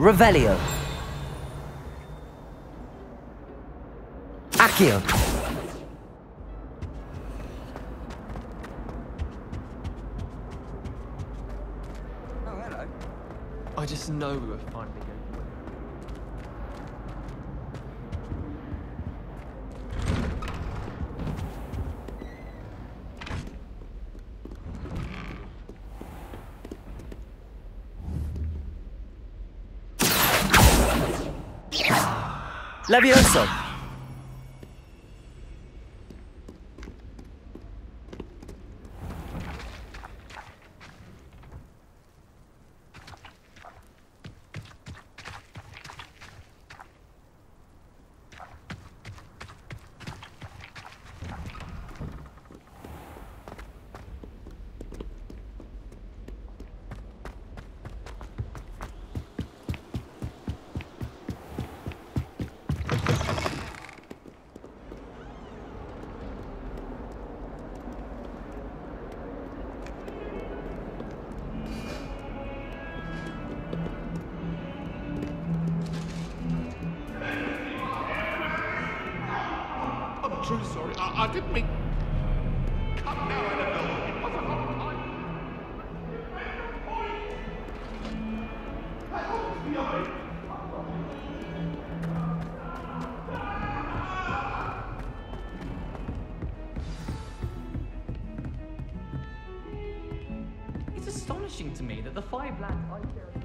Revelio. Accio. Oh, hello. I just know we were finally going to win. Levioso. I'm truly sorry. I didn't mean... Cut now, Annabelle. It wasn't on time. It's astonishing to me that the five lads I care